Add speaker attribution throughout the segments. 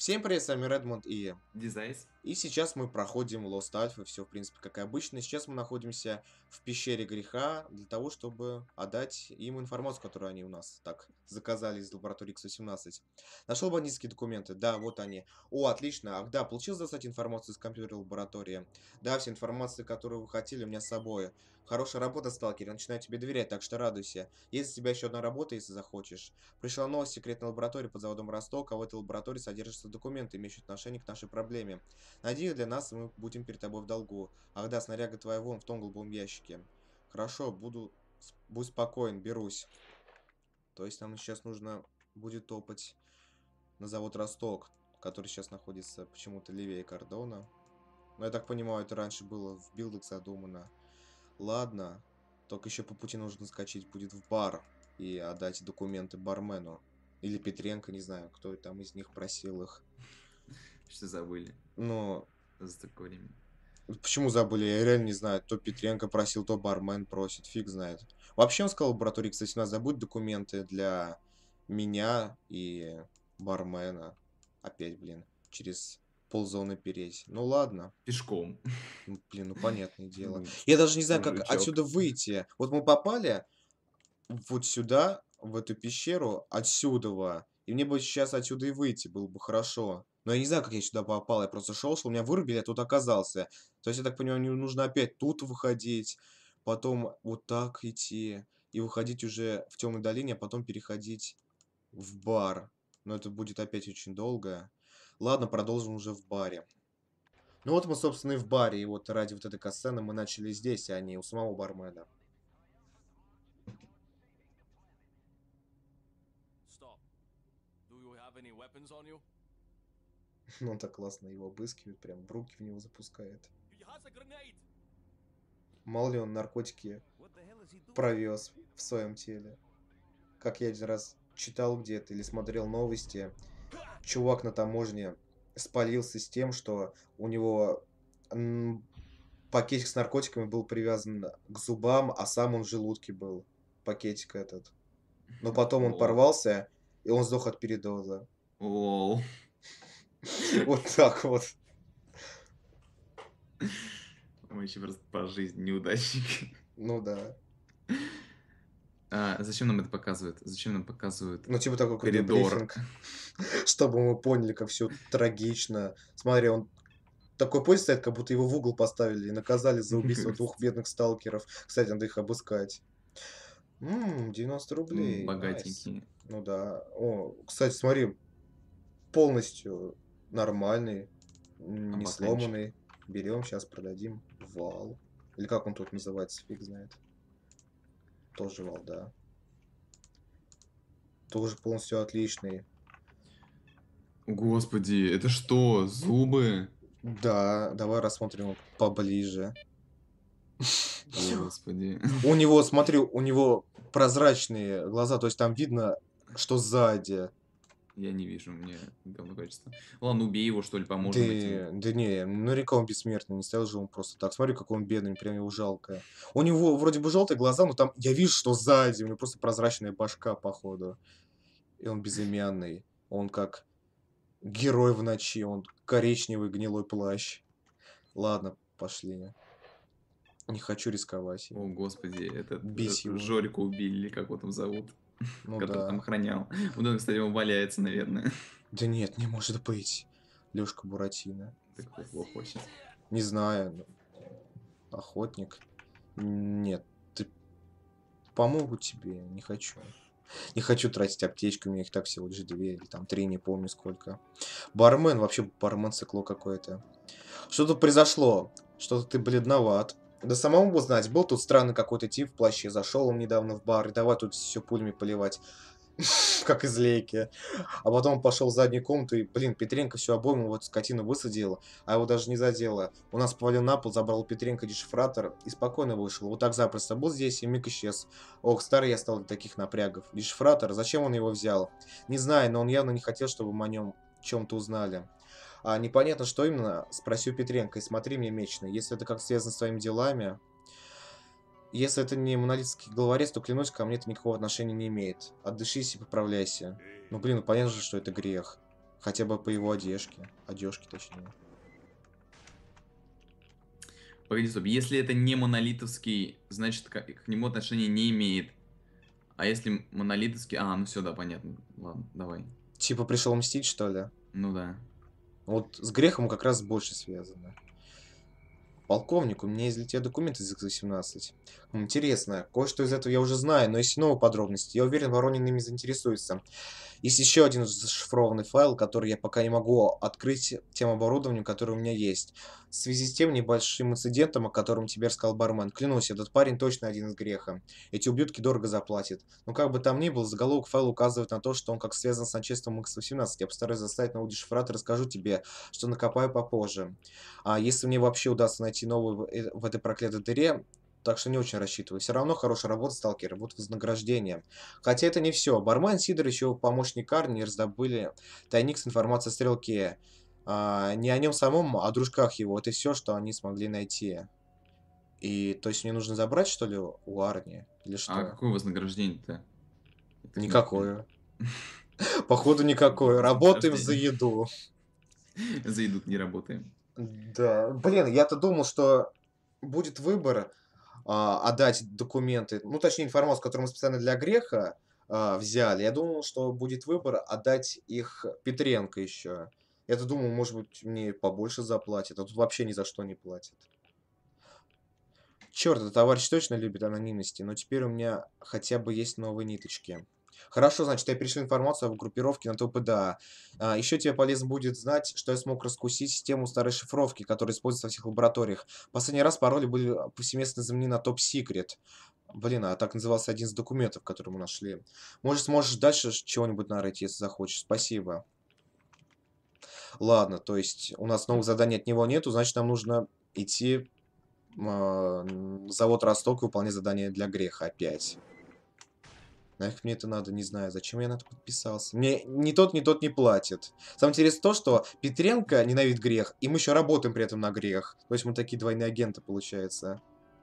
Speaker 1: Всем привет, с вами Редмонд
Speaker 2: Дизайс.
Speaker 1: и сейчас мы проходим Lost Alpha, все, в принципе, как и обычно. Сейчас мы находимся в пещере греха для того, чтобы отдать им информацию, которую они у нас так заказали из лаборатории X18. Нашел бандитские документы? Да, вот они. О, отлично. Ах, да, получилось достать информацию из компьютера лаборатории? Да, вся информация, которую вы хотели, у меня с собой. Хорошая работа, сталкер, я начинаю тебе доверять, так что радуйся. Есть у тебя еще одна работа, если захочешь. Пришла новость секретной лаборатории под заводом Росток, а в этой лаборатории содержатся документы, имеющие отношение к нашей проблеме. Найди их для нас, и мы будем перед тобой в долгу. Ах да, снаряга твоя вон в том голубом ящике. Хорошо, будь спокоен, берусь. То есть нам сейчас нужно будет топать на завод Росток, который сейчас находится почему-то левее Кордона. Но я так понимаю, это раньше было в билдах задумано. Ладно, только еще по пути нужно скачать будет в бар и отдать документы бармену. Или Петренко, не знаю, кто там из них просил их.
Speaker 2: Что забыли
Speaker 1: Но
Speaker 2: за такое время?
Speaker 1: почему забыли? Я реально не знаю. То Петренко просил, то бармен просит. Фиг знает. Вообще он сказал в лаборатории, кстати, нас забудь документы для меня и бармена. Опять, блин, через ползоны переть. Ну ладно.
Speaker 2: Пешком.
Speaker 1: Ну, блин, ну понятное дело.
Speaker 2: Ну,
Speaker 1: Я даже не знаю, как
Speaker 2: мужичок.
Speaker 1: отсюда выйти. Вот мы попали вот сюда, в эту пещеру, отсюда. И мне бы сейчас отсюда и выйти было бы хорошо. Но я не знаю, как я сюда попал. Я просто шел, меня вырубили, а тут оказался. То есть, я так понимаю, мне нужно опять тут выходить, потом вот так идти и выходить уже в темной долине, а потом переходить в бар. Но это будет опять очень долго. Ладно, продолжим уже в баре. Ну вот мы, собственно, и в баре. И вот ради вот этой касцены мы начали здесь, а не у самого бармена.
Speaker 3: Stop. Do you have any weapons on you?
Speaker 1: Ну, он так классно его обыскивает, прям в руки в него запускает.
Speaker 3: He has a grenade.
Speaker 1: Мало ли он наркотики
Speaker 3: What the hell is he doing?
Speaker 1: провез в своем теле. Как я один раз читал где-то или смотрел новости, чувак на таможне спалился с тем, что у него пакетик с наркотиками был привязан к зубам, а сам он в желудке был, пакетик этот. Но потом он
Speaker 2: Лол.
Speaker 1: порвался, и он сдох от передоза.
Speaker 2: Лол.
Speaker 1: Вот так вот.
Speaker 2: Мы еще просто по жизни неудачники.
Speaker 1: Ну да.
Speaker 2: А зачем нам это показывают? Зачем нам показывают
Speaker 1: Ну, типа такой крутой
Speaker 2: коридор?
Speaker 1: брифинг, чтобы мы поняли, как все трагично. Смотри, он такой поезд стоит, как будто его в угол поставили и наказали за убийство двух бедных сталкеров. Кстати, надо их обыскать. 90 рублей, найс.
Speaker 2: Богатенькие.
Speaker 1: Ну да. О, кстати, смотри, полностью нормальный,
Speaker 2: А
Speaker 1: не
Speaker 2: бокальчик?
Speaker 1: сломанный. Берем, сейчас продадим. Вал. Или как он тут называется, фиг знает. Тоже вал, да. Тоже полностью отличный.
Speaker 2: Господи, это что? Зубы?
Speaker 1: Да, давай рассмотрим его поближе.
Speaker 2: Господи.
Speaker 1: У него, смотри, у него прозрачные глаза, то есть там видно, что сзади.
Speaker 2: Я не вижу, мне говно качество. Ладно, убей его, что ли,
Speaker 1: Да,
Speaker 2: поможем этим.
Speaker 1: да не, наверняка он бессмертный, не стоял же он просто так. Смотри, какой он бедный, прям его жалко. У него вроде бы желтые глаза, но там я вижу, что сзади, у него просто прозрачная башка, походу. И он безымянный. Он как герой в ночи, он коричневый гнилой плащ. Ладно, пошли. Не хочу рисковать
Speaker 2: О,
Speaker 1: им.
Speaker 2: господи, этот
Speaker 1: Бить его.
Speaker 2: Жорику убили, или как его там зовут,
Speaker 1: Ну
Speaker 2: который там
Speaker 1: да.
Speaker 2: охранял. Вот он, кстати, он валяется, наверное.
Speaker 1: Да нет, не может быть. Лёшка Буратино.
Speaker 2: Так кто плохо хочет.
Speaker 1: Не знаю. Охотник. Нет, ты помогу тебе, не хочу. Не хочу тратить аптечку, у меня их так всего лишь 2 или там 3, не помню сколько. Бармен, вообще бармен цикло какое-то. Что тут произошло? Что-то ты бледноват. Да самому бы знать, был тут странный какой-то тип в плаще, зашел он недавно в бар, и давай тут все пулями поливать. Как из лейки. А потом пошел в заднюю комнату, и, блин, Петренко всю обойму вот скотину высадил, а его даже не задело. У нас повалил на пол, забрал у Петренко дешифратор и спокойно вышел. Вот так запросто был здесь и миг исчез. Ох, старый я стал для таких напрягов. Дешифратор, зачем он его взял? Не знаю, но он явно не хотел, чтобы мы о нем чем-то узнали. А непонятно, что именно, спроси у Петренко, и смотри мне мечено. Если это как связано с твоими делами, если это не монолитский головорез, то, клянусь, ко мне это никакого отношения не имеет. Отдышись и поправляйся. Ну, блин, ну понятно же, что это грех. Хотя бы по его одежке. Одежке, точнее.
Speaker 2: Погоди, стоп. Если это не монолитовский, значит, к нему отношения не имеет. А если монолитовский... А, ну все, да, понятно. Ладно, давай.
Speaker 1: Типа пришел мстить, что ли?
Speaker 2: Ну да.
Speaker 1: Вот с грехом как раз больше связано. Полковник, у меня излетели документы из X18. Интересно, кое-что из этого я уже знаю, но есть новые подробности. Я уверен, Воронин ими заинтересуется. Есть еще один зашифрованный файл, который я пока не могу открыть тем оборудованием, которое у меня есть. В связи с тем небольшим инцидентом, о котором тебе рассказал бармен, клянусь, этот парень точно один из греха. Эти ублюдки дорого заплатят. Но как бы там ни было, заголовок файла указывает на то, что он как связан с начальством X18. Я постараюсь заставить новый дешифратор и расскажу тебе, что накопаю попозже. А если мне вообще удастся найти новую в этой проклятой дыре, так что не очень рассчитываю. Все равно хорошая работа, сталкер, вот вознаграждение. Хотя это не все. Бармен Сидорович и его помощник Арни раздобыли тайник с информацией о Стрелке. Не о нем самом, а о дружках его. Это все, что они смогли найти. И то есть мне нужно забрать, что ли, у Арни? Или
Speaker 2: А
Speaker 1: что?
Speaker 2: какое вознаграждение-то? Я так не понял.
Speaker 1: Никакое. Походу никакое. Работаем за еду.
Speaker 2: За еду не работаем.
Speaker 1: Да. Блин, я-то думал, что будет выбор отдать документы, ну, точнее, информацию, которую мы специально для греха взяли. Я думал, что будет выбор отдать их Петренко еще. Я-то думал, может быть, мне побольше заплатят, а тут вообще ни за что не платят. Черт, этот товарищ точно любит анонимности, но теперь у меня хотя бы есть новые ниточки. Хорошо, значит, я перешлю информацию об группировке на ТПДА. Еще тебе полезно будет знать, что я смог раскусить систему старой шифровки, которая используется во всех лабораториях. Последний раз пароли были повсеместно заменены на топ-секрет. Блин, а так назывался один из документов, который мы нашли. Может, сможешь дальше чего-нибудь нарыть, если захочешь. Спасибо. Ладно, то есть у нас новых заданий от него нету, значит, нам нужно идти в завод Росток и выполнять задание для греха опять. Нафиг мне это надо, не знаю, зачем я на это подписался. Мне ни тот не платит. Самое интересное то, что Петренко ненавидит грех, и мы еще работаем при этом на грех. То есть мы такие двойные агенты, получается.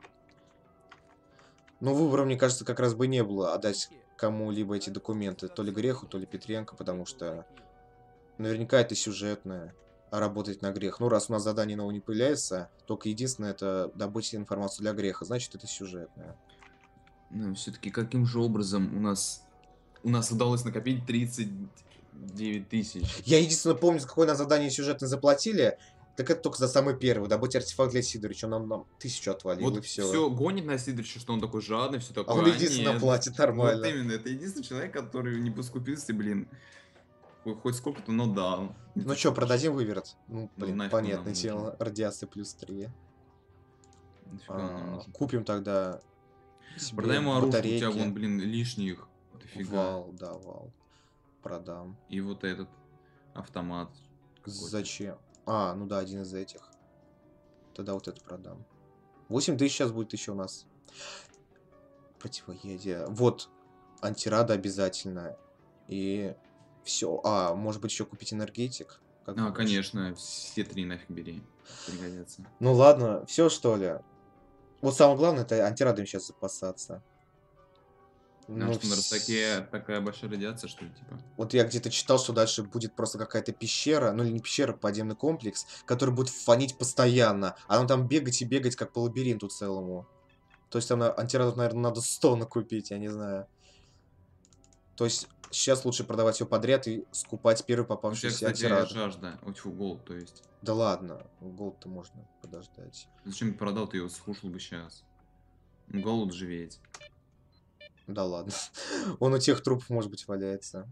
Speaker 1: Но выбора, мне кажется, как раз бы не было отдать кому-либо эти документы. То ли греху, то ли Петренко, потому что наверняка это сюжетное. А работать на грех. Ну, раз у нас задание нового не появляется, только единственное это добыть информацию для греха, значит это сюжетное.
Speaker 2: Ну, все-таки каким же образом у нас удалось накопить 39 тысяч?
Speaker 1: Я единственное помню, за какое на задание сюжетно заплатили, так это только за самый первый. Добыть артефакт для Сидорыча, он нам 1000 отвалил, и
Speaker 2: Вот
Speaker 1: все.
Speaker 2: все гонит на Сидорыча, что он такой жадный, все
Speaker 1: А
Speaker 2: такое.
Speaker 1: он единственно
Speaker 2: нет.
Speaker 1: платит нормально.
Speaker 2: Вот именно, это единственный человек, который не поскупился, блин. Хоть сколько-то, но дал.
Speaker 1: Ну что, продадим выверт? Ну,
Speaker 2: Ну,
Speaker 1: блин,
Speaker 2: нафиг он нам
Speaker 1: понятное
Speaker 2: нужен.
Speaker 1: дело. Радиация плюс 3.
Speaker 2: Нафига он нам нужен?
Speaker 1: Купим тогда себе
Speaker 2: Продай ему оружие, у тебя
Speaker 1: батарейки.
Speaker 2: вон, блин, лишних. Дофига.
Speaker 1: Вал, да, вал. Продам.
Speaker 2: И вот этот автомат. какой-то.
Speaker 1: Зачем? А, ну да, один из этих. Тогда вот это продам. 8000 сейчас будет еще у нас. Противоядие. Вот, антирада обязательно. И все. А, может быть, еще купить энергетик? Как думаешь?
Speaker 2: Конечно, все три нафиг бери. Пригодятся.
Speaker 1: Ну ладно, все что ли. Вот самое главное, это антирадами сейчас запасаться.
Speaker 2: Потому что на Ростаке такая большая радиация, что ли, типа.
Speaker 1: Вот я где-то читал, что дальше будет просто какая-то пещера, ну или не пещера, подземный комплекс, который будет фонить постоянно. А нам там бегать и бегать, как по лабиринту целому. То есть там антирадов, наверное, надо 100 накупить, я не знаю. То есть сейчас лучше продавать все подряд и скупать первый
Speaker 2: У тебя,
Speaker 1: попавшийся
Speaker 2: кстати,
Speaker 1: антирад.
Speaker 2: жажда. Ой, фу, голод, то есть.
Speaker 1: Да ладно, голд-то можно подождать.
Speaker 2: Зачем ты продал, ты его скушал бы сейчас? Ну, голод же ведь.
Speaker 1: Да ладно. Он у тех трупов, может быть, валяется.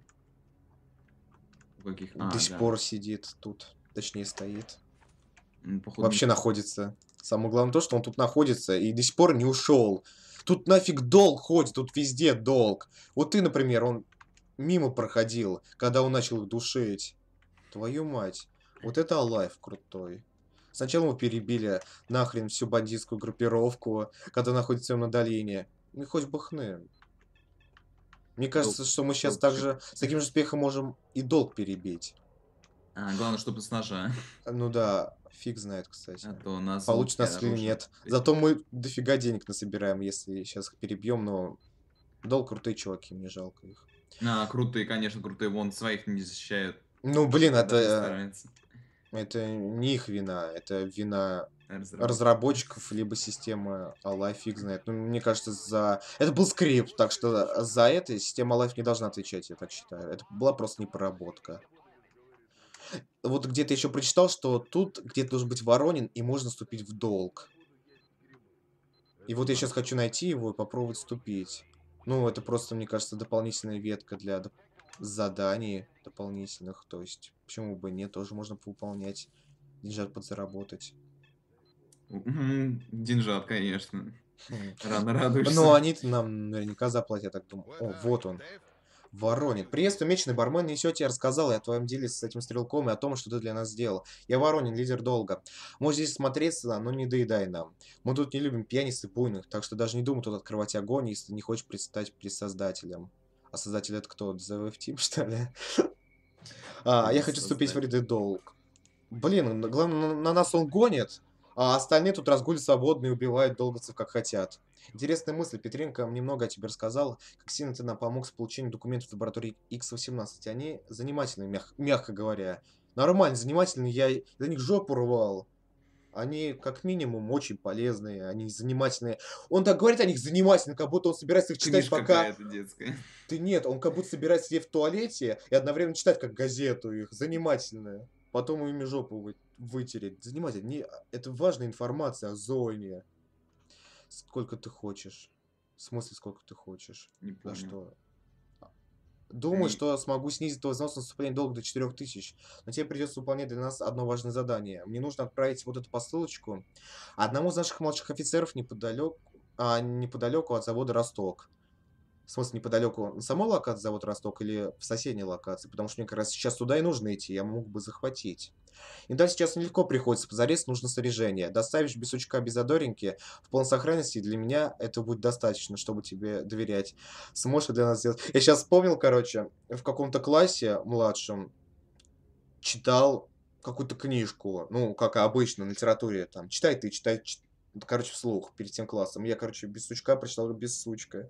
Speaker 2: У каких?
Speaker 1: До сих
Speaker 2: да.
Speaker 1: пор сидит тут. Точнее, стоит.
Speaker 2: Ну, походу,
Speaker 1: Вообще находится. Самое главное то, что он тут находится и до сих пор не ушел. Тут нафиг долг ходит, тут везде долг. Вот ты, например, он мимо проходил, когда он начал их душить. Твою мать. Вот это Алайв крутой. Сначала мы перебили нахрен всю бандитскую группировку, когда находится на долине. Ну и хоть бы хны. Мне кажется, что мы сейчас также с таким же успехом можем и долг перебить.
Speaker 2: главное, чтобы с ножа.
Speaker 1: Ну да, фиг знает, кстати.
Speaker 2: А то нас
Speaker 1: Получится
Speaker 2: луки,
Speaker 1: нас или
Speaker 2: оружие.
Speaker 1: нет. Зато мы дофига денег насобираем, если сейчас их перебьем, но долг крутые чуваки, мне жалко их.
Speaker 2: Крутые, конечно, крутые. Вон, своих не защищают.
Speaker 1: Ну, блин,
Speaker 2: Даже
Speaker 1: это,
Speaker 2: старается.
Speaker 1: это не их вина, это вина
Speaker 2: Разработчик.
Speaker 1: разработчиков, либо системы Alive, фиг знает. Ну, мне кажется, за... Это был скрипт, так что за это система Alive не должна отвечать, я так считаю. Это была просто непроработка. Вот где-то еще прочитал, что тут где-то должен быть Воронин, и можно вступить в долг. И вот я сейчас хочу найти его и попробовать вступить. Ну, это просто, мне кажется, дополнительная ветка для заданий дополнительных. То есть, почему бы нет, тоже можно выполнять, деньжат подзаработать.
Speaker 2: Деньжат, конечно.
Speaker 1: Хм.
Speaker 2: Рано
Speaker 1: Но
Speaker 2: радуешься.
Speaker 1: они-то нам наверняка заплатят, я так думаю. О, вот он. Воронин. Приветствую, меченый бармен. Несете, я рассказал и о твоем деле с этим стрелком и о том, что ты для нас сделал. Я Воронин, лидер долга. Можешь здесь смотреться, но не доедай нам. Мы тут не любим пьяниц и буйных, так что даже не думай тут открывать огонь, если не хочешь предстать перед создателем. А создатель это кто? ZVF Team, что ли? Я хочу вступить в
Speaker 2: Создатель.
Speaker 1: ряды долг. Блин, главное, на нас он гонит, а остальные тут разгуливают свободно и убивают долговцев как хотят. Интересная мысль. Петренко мне много о тебе рассказал, как сильно ты нам помог с получением документов в лаборатории X18. Они занимательные, мягко говоря. Нормально, занимательные, я за них жопу рвал. Они, как минимум, очень полезные, они занимательные. Он так говорит о них занимательно, как будто он собирается их читать,
Speaker 2: Книжка
Speaker 1: пока...
Speaker 2: какая-то детская.
Speaker 1: Ты нет, он как будто собирается сидеть в туалете и одновременно читать как газету их. Занимательная. Потом ими жопу вытереть. Занимательно. Это важная информация о зоне. Сколько ты хочешь? В смысле, сколько ты хочешь?
Speaker 2: Не
Speaker 1: За
Speaker 2: помню.
Speaker 1: что? Думаю,
Speaker 2: Они...
Speaker 1: что смогу снизить твой взнос на вступление долга до 4000. Но тебе придется выполнять для нас одно важное задание. Мне нужно отправить вот эту посылочку одному из наших младших офицеров неподалеку от завода «Росток». В смысле, неподалеку на самой локации завод «Росток» или в соседней локации? Потому что мне как раз сейчас туда и нужно идти, я мог бы захватить. И да, сейчас нелегко приходится, позарез нужно снаряжение. Доставишь без сучка, без задоринки, в полной сохранности, для меня это будет достаточно, чтобы тебе доверять. Сможешь для нас сделать? Я сейчас вспомнил, короче, в каком-то классе младшем читал какую-то книжку, ну, как обычно, на литературе, там, читай ты, короче, вслух, перед тем классом. Я, короче, без сучка прочитал без сучка.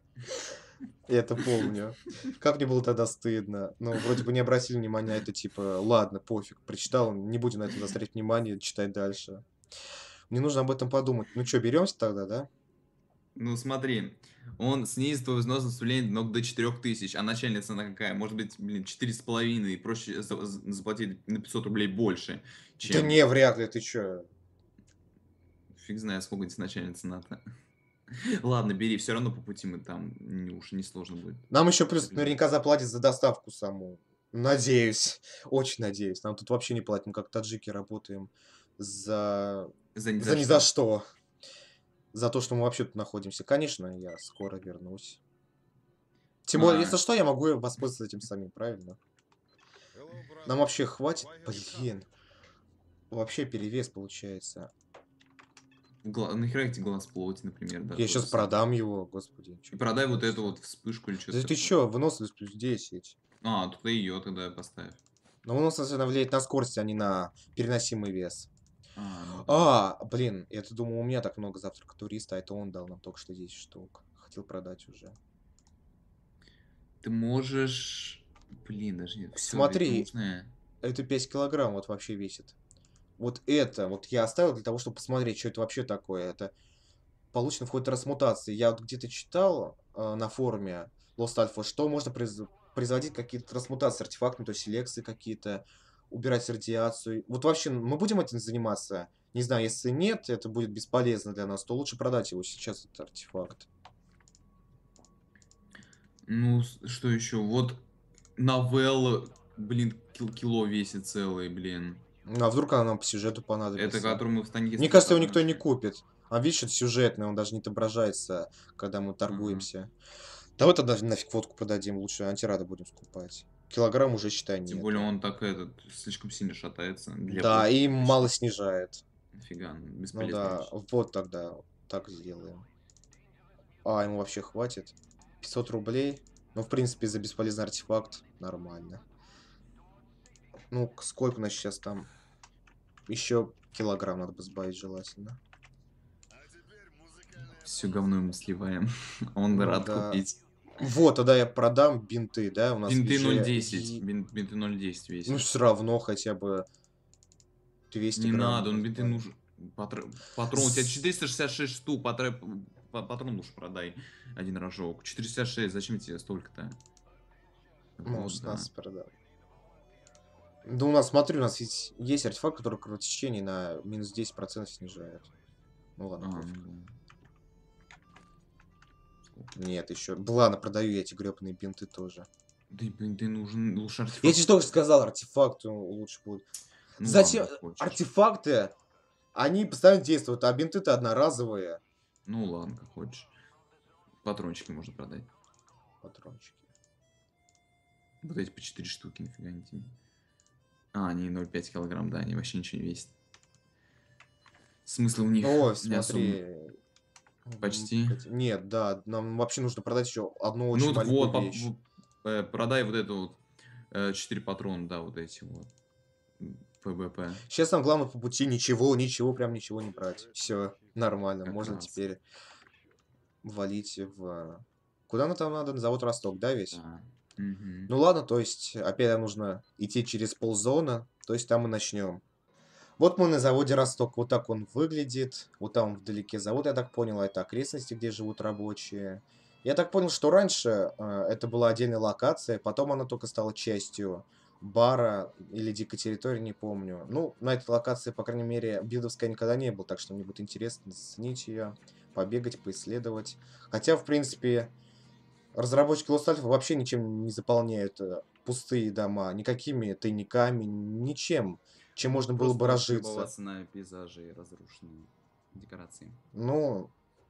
Speaker 1: Я это помню. Как мне было тогда стыдно. Ну, вроде бы не обратили внимания на это, типа, ладно, пофиг, прочитал, не будем на это заострять внимание, читать дальше. Мне нужно об этом подумать. Ну что, беремся тогда, да?
Speaker 2: Ну смотри, он снизит твой взнос на вступление до 4000, а начальная цена какая? Может быть, блин, 4,5, и проще заплатить на 500 рублей больше,
Speaker 1: Да
Speaker 2: чем...
Speaker 1: не, вряд ли, ты чё?
Speaker 2: Фиг знает, сколько здесь начальная цена-то. Ладно, бери, все равно по пути мы там, уж не сложно будет.
Speaker 1: Нам еще плюс наверняка заплатят за доставку саму. Надеюсь. Очень надеюсь. Нам тут вообще не платят. Мы как таджики работаем за...
Speaker 2: За ни
Speaker 1: За
Speaker 2: за
Speaker 1: ни за
Speaker 2: что.
Speaker 1: что. За то, что мы вообще тут находимся. Конечно, я скоро вернусь. Тем более, если
Speaker 2: А,
Speaker 1: что, я могу воспользоваться этим самим, правильно? Нам вообще хватит? Блин. Вообще перевес получается.
Speaker 2: нахера эти глаз плоти, например, да,
Speaker 1: Я
Speaker 2: то же
Speaker 1: сейчас
Speaker 2: самое.
Speaker 1: продам его, господи.
Speaker 2: И
Speaker 1: Чё
Speaker 2: продай вот
Speaker 1: переводится?
Speaker 2: эту вот вспышку или
Speaker 1: Да
Speaker 2: что-то
Speaker 1: ты
Speaker 2: такое.
Speaker 1: чё, выносливость плюс 10.
Speaker 2: А, тут ее тогда поставь.
Speaker 1: Но выносливость, она влияет на скорость, а не на переносимый вес.
Speaker 2: А, ну да.
Speaker 1: Блин, я-то думал, у меня так много завтрака туриста, а это он дал нам только что 10 штук. Хотел продать уже.
Speaker 2: Ты можешь... Блин, даже нет. Все, ведь
Speaker 1: Смотри,
Speaker 2: нужно...
Speaker 1: это 5 килограмм вот вообще весит. Вот это вот я оставил для того, чтобы посмотреть, что это вообще такое. Это получено в ходе трансмутации. Я вот где-то читал на форуме Lost Alpha, что можно производить какие-то трансмутации артефактные, то есть селекции какие-то, убирать радиацию. Вот вообще мы будем этим заниматься? Не знаю, если нет, это будет бесполезно для нас, то лучше продать его сейчас, этот артефакт.
Speaker 2: Ну, что еще? Вот новелла, блин, кило весит целый, блин.
Speaker 1: Ну, а вдруг она нам по сюжету
Speaker 2: Это
Speaker 1: понадобится?
Speaker 2: которую мы в станке
Speaker 1: Мне кажется, его никто не купит. А видишь, это сюжетный, он даже не отображается, когда мы торгуемся. Давай тогда нафиг водку продадим, лучше антирада будем скупать. Килограмм уже, считай,
Speaker 2: Тем
Speaker 1: нет.
Speaker 2: более он так этот, слишком сильно шатается для
Speaker 1: Да,
Speaker 2: водки.
Speaker 1: и мало снижает.
Speaker 2: Нафига,
Speaker 1: Ну
Speaker 2: бесполезно.
Speaker 1: да, вот тогда так сделаем. Ему вообще хватит. 500 рублей. Ну, в принципе, за бесполезный артефакт нормально. Ну, сколько у нас сейчас там? Еще килограмм надо бы сбавить желательно.
Speaker 2: Все говно мы сливаем. Он
Speaker 1: Ну
Speaker 2: рад
Speaker 1: да.
Speaker 2: купить.
Speaker 1: Вот, тогда я продам бинты, да, у нас
Speaker 2: Бинты
Speaker 1: ЕЖ
Speaker 2: 0.10. Бинты 0.10
Speaker 1: Ну,
Speaker 2: весят.
Speaker 1: все равно хотя бы 200
Speaker 2: Не
Speaker 1: грамм
Speaker 2: надо,
Speaker 1: можно
Speaker 2: бинты
Speaker 1: продать.
Speaker 2: нужен. Патрон, у тебя 466 штук, патрон лучше продай. Один рожок. 466, зачем тебе столько-то?
Speaker 1: Ну,
Speaker 2: Вот, да.
Speaker 1: 16 продам. Да у нас, смотри, у нас ведь есть артефакт, который кровотечение на минус 10% снижает. Ну ладно,
Speaker 2: Ну
Speaker 1: пофиг.
Speaker 2: да. Сколько?
Speaker 1: Нет, еще. Ладно, продаю я эти гребаные бинты тоже.
Speaker 2: Да и бинты нужен лучше
Speaker 1: Я
Speaker 2: артефакт.
Speaker 1: тебе только сказал, артефакт лучше будет.
Speaker 2: Ну
Speaker 1: Зачем?
Speaker 2: ладно, как хочешь.
Speaker 1: Артефакты, они постоянно действуют, а бинты-то одноразовые.
Speaker 2: Ну ладно, как хочешь. Патрончики можно продать.
Speaker 1: Патрончики.
Speaker 2: Вот эти по 4 штуки, нифига не тебе. А, они 0,5 килограмм, да, они вообще ничего не весят. Смысл у них
Speaker 1: Ой,
Speaker 2: не особо.
Speaker 1: смотри.
Speaker 2: Почти.
Speaker 1: Нет, да, нам вообще нужно продать еще одну
Speaker 2: Ну
Speaker 1: очень
Speaker 2: вот,
Speaker 1: маленькую
Speaker 2: вот,
Speaker 1: вещь.
Speaker 2: продай вот эту вот 4 патрона, да, вот эти вот. ПБП.
Speaker 1: Сейчас нам главное по пути ничего, прям ничего не брать. Все нормально,
Speaker 2: Как
Speaker 1: можно
Speaker 2: раз.
Speaker 1: теперь валить в... Куда нам там надо? На завод Росток, да, ведь?
Speaker 2: Да. Мгм.
Speaker 1: Ну ладно, то есть опять нам нужно идти через ползона, то есть там мы начнем. Вот мы на заводе Росток, вот так он выглядит. Вот там вдалеке завод, я так понял, а это окрестности, где живут рабочие. Я так понял, что раньше это была отдельная локация, потом она только стала частью бара или дикой территории, не помню. Ну, на этой локации, по крайней мере, билдовская никогда не был, так что мне будет интересно заценить ее, побегать, поисследовать. Хотя, в принципе, разработчики Lost Alpha вообще ничем не заполняют пустые дома, никакими тайниками, ничем, чем
Speaker 2: Ну,
Speaker 1: можно было
Speaker 2: просто
Speaker 1: бы
Speaker 2: больше
Speaker 1: разжиться.
Speaker 2: любоваться на пейзажи и разрушенные декорации.
Speaker 1: Ну,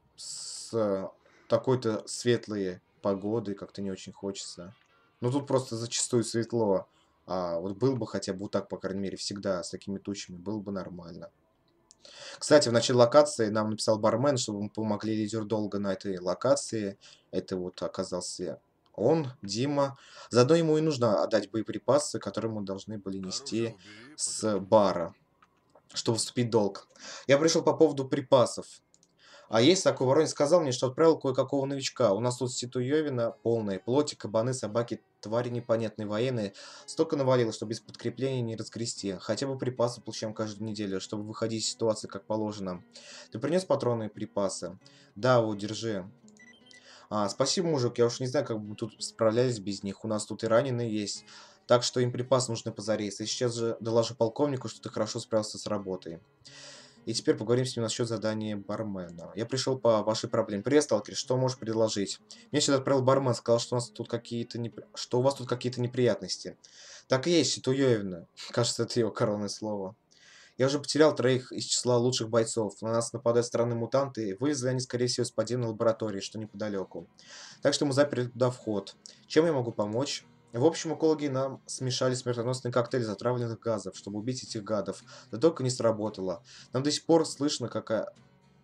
Speaker 1: с такой-то светлой погодой как-то не очень хочется. Ну, тут просто зачастую светло. А вот был бы хотя бы вот так, по крайней мере, всегда с такими тучами, было бы нормально. Кстати, в начале локации нам написал бармен, чтобы мы помогли лидеру долго на этой локации. Это вот оказался он, Дима. Заодно ему и нужно отдать боеприпасы, которые мы должны были нести с бара, чтобы вступить в долг. Я пришел по поводу припасов. А есть такой Воронин сказал мне, что отправил кое-какого новичка. У нас тут ситуевина полная, плоти, кабаны, собаки, твари непонятные, военные. Столько навалилось, что без подкрепления не разгрести. Хотя бы припасы получаем каждую неделю, чтобы выходить из ситуации как положено. Ты принес патроны и припасы? Да, вот, держи. Спасибо, мужик, я уж не знаю, как бы мы тут справлялись без них. У нас тут и раненые есть. Так что им припасы нужны позарез. И сейчас же доложу полковнику, что ты хорошо справился с работой. И теперь поговорим с ним насчет задания бармена. Я пришел по вашей проблеме. Привет, сталкер, что можешь предложить? Мне сюда отправил бармен, сказал, что у нас тут какие-то что у вас тут какие-то неприятности. Так и есть, Ситуевина. Кажется, это его коронное слово. Я уже потерял троих из числа лучших бойцов. На нас нападают странные мутанты. Вылезли они, скорее всего, из подземной лаборатории, что неподалеку. Так что мы заперли туда вход. Чем я могу помочь? В общем, экологи нам смешали смертоносный коктейль затравленных газов, чтобы убить этих гадов. Да только не сработало. Нам до сих пор слышно, как...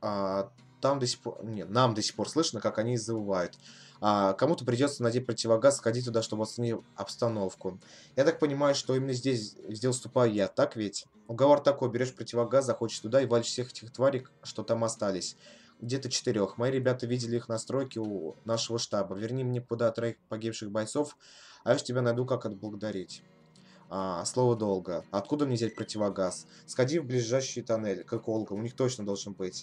Speaker 1: там до сих пор... Нет, нам до сих пор слышно, как они завывают. Кому-то придется надеть противогаз, сходить туда, чтобы оценить обстановку. Я так понимаю, что именно здесь выступаю я, так ведь? Уговор такой, берешь противогаз, заходишь туда и валишь всех этих тварей, что там остались. Где-то 4. Мои ребята видели их настройки у нашего штаба. Верни мне куда 3 погибших бойцов, а я ж тебя найду, как отблагодарить. Слово долго. Откуда мне взять противогаз? Сходи в ближайший тоннель к экологам, у них точно должен быть.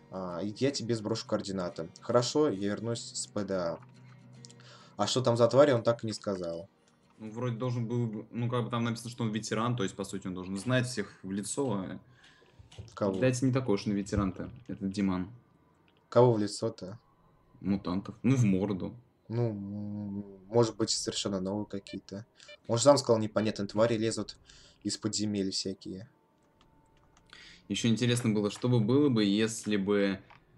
Speaker 1: Я тебе сброшу координаты. Хорошо, я вернусь с ПДА. А что там за твари, он так и не сказал.
Speaker 2: Ну, вроде должен был, ну, как бы там написано, что он ветеран, то есть, по сути, он должен знать всех в лицо.
Speaker 1: Кого?
Speaker 2: Видать, не такой уж он ветеран-то, этот Диман.
Speaker 1: Кого в лицо-то?
Speaker 2: Мутантов. Ну, в морду.
Speaker 1: Ну, может быть, совершенно новые какие-то. Может, сам сказал, непонятные твари лезут из подземель всякие.
Speaker 2: Еще интересно было, что бы было бы, если бы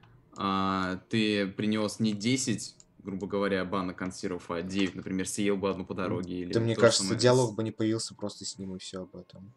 Speaker 2: ты принес не 10, грубо говоря, банок консервов, а 9, например, съел бы одну по дороге.
Speaker 1: Да
Speaker 2: Или
Speaker 1: мне
Speaker 2: то же
Speaker 1: кажется,
Speaker 2: самое
Speaker 1: диалог бы не появился просто с ним и все об этом.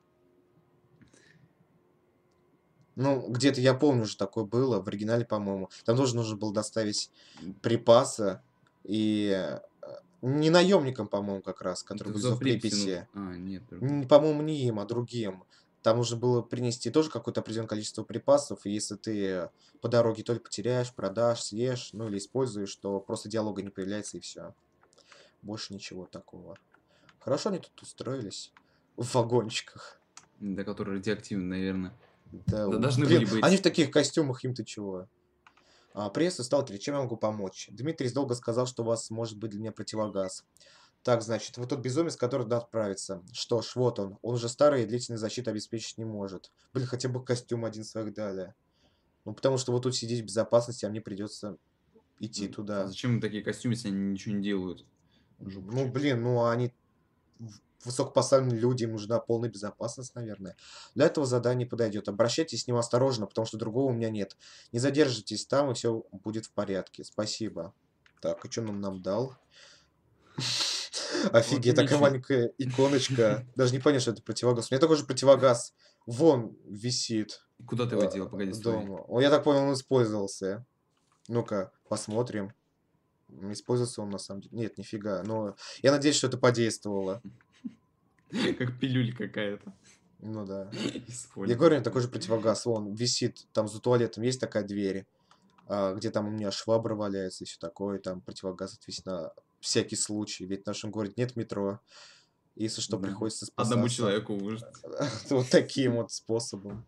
Speaker 1: Ну, где-то я помню, что такое было, в оригинале, по-моему. Там тоже нужно было доставить припасы. И не наемникам, по-моему, как раз, которые
Speaker 2: Это в
Speaker 1: были в
Speaker 2: Зоофлипсе,
Speaker 1: Припяти.
Speaker 2: нет.
Speaker 1: По-моему, не им, а другим. Там нужно было принести тоже какое-то определенное количество припасов, и если ты по дороге то ли потеряешь, продашь, съешь, ну или используешь, то просто диалога не появляется и все. Больше ничего такого. Хорошо они тут устроились. В вагончиках.
Speaker 2: Да, который радиоактивный, наверное.
Speaker 1: Да,
Speaker 2: Да, должны
Speaker 1: блин,
Speaker 2: были быть.
Speaker 1: они в таких костюмах, им-то чего? Приветствую, сталкер, чем я могу помочь? Дмитрий долго сказал, что у вас может быть для меня противогаз. Так, значит, вот тот безумец, который туда отправится. Что ж, вот он. Он уже старый и длительной защиты обеспечить не может. Блин, хотя бы костюм один своих дали. Ну, потому что вот тут сидеть в безопасности, а мне придется идти
Speaker 2: А
Speaker 1: туда.
Speaker 2: зачем им такие костюмы, если они ничего не делают?
Speaker 1: Ну, блин, ну они высокопоставленные люди, им нужна полная безопасность, наверное. Для этого задание подойдет. Обращайтесь с ним осторожно, потому что другого у меня нет. Не задержитесь там, и все будет в порядке. Спасибо. Так, а что нам дал? Офигеть, такая
Speaker 2: ничего.
Speaker 1: маленькая иконочка. Даже не понял, что это противогаз. У меня такой же противогаз вон висит
Speaker 2: Куда ты его дел? Погоди, стой.
Speaker 1: дома. О, я так понял, он использовался. Ну-ка, посмотрим. Использовался он на самом деле. Нет, нифига. Но я надеюсь, что это подействовало.
Speaker 2: Как пилюль какая-то.
Speaker 1: Ну да.
Speaker 2: Из
Speaker 1: Я
Speaker 2: фольги.
Speaker 1: говорю, у меня такой же противогаз. Вон висит там за туалетом. Есть такая дверь, где там у меня швабра валяется и все такое. Там противогаз отвесить на всякий случай. Ведь в нашем городе нет метро. Если что,
Speaker 2: Да.
Speaker 1: приходится
Speaker 2: Одному
Speaker 1: спасаться
Speaker 2: человеку выжить.
Speaker 1: вот таким вот способом.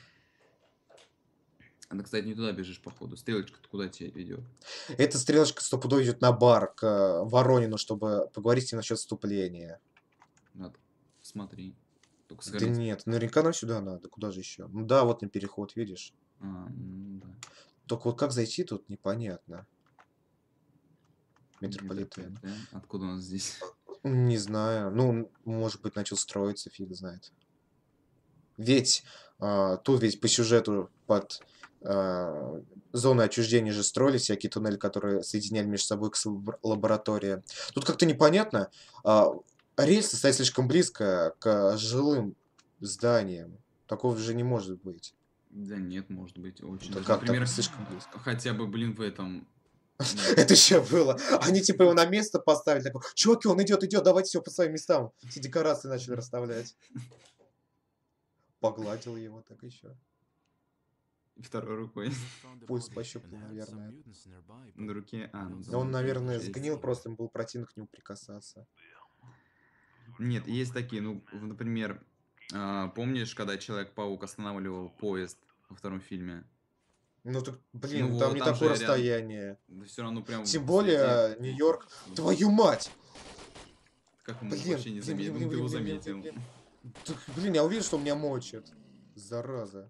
Speaker 2: А ты, кстати, не туда бежишь, походу. Стрелочка-то куда тебя ведет?
Speaker 1: Эта стрелочка стопудово идет на бар к Воронину, чтобы поговорить с ним насчет вступления.
Speaker 2: Надо. Смотри. Только
Speaker 1: Да
Speaker 2: сгорите.
Speaker 1: нет, наверняка нам сюда надо. Куда же еще? Ну да, вот на переход, видишь.
Speaker 2: Да.
Speaker 1: Только вот как зайти тут непонятно. Метрополитен.
Speaker 2: Откуда у нас здесь?
Speaker 1: Не знаю. Ну, может быть, начал строиться, фиг знает. Ведь тут ведь по сюжету под зоной отчуждения же строили всякие туннели, которые соединяли между собой к лаборатории. Тут как-то непонятно. Рельсы стоят слишком близко к жилым зданиям. Такого же не может быть.
Speaker 2: Да нет, может быть, очень.
Speaker 1: Да
Speaker 2: Даже,
Speaker 1: как
Speaker 2: например,
Speaker 1: так слишком близко?
Speaker 2: хотя бы, блин, в этом...
Speaker 1: Это еще было. Они типа его на место поставили. Такой, чуваки, он идет, давайте все по своим местам. Все декорации начали расставлять. Погладил его так еще.
Speaker 2: Второй рукой.
Speaker 1: Пульс пощупал, наверное.
Speaker 2: На руке.
Speaker 1: Но он, наверное, сгнил, просто им было противно к нему прикасаться.
Speaker 2: Нет, есть такие, ну, например, помнишь, когда Человек-паук останавливал поезд во втором фильме?
Speaker 1: Ну так, блин,
Speaker 2: Ну
Speaker 1: там
Speaker 2: вот,
Speaker 1: не
Speaker 2: там
Speaker 1: такое
Speaker 2: же рядом.
Speaker 1: расстояние.
Speaker 2: Да все равно прям
Speaker 1: Тем
Speaker 2: посреди.
Speaker 1: более, Нью-Йорк. Твою мать!
Speaker 2: Как он
Speaker 1: Блин,
Speaker 2: вообще не заметил? Ну, ты его заметил.
Speaker 1: Так, блин, я уверен, что меня мочит. Зараза.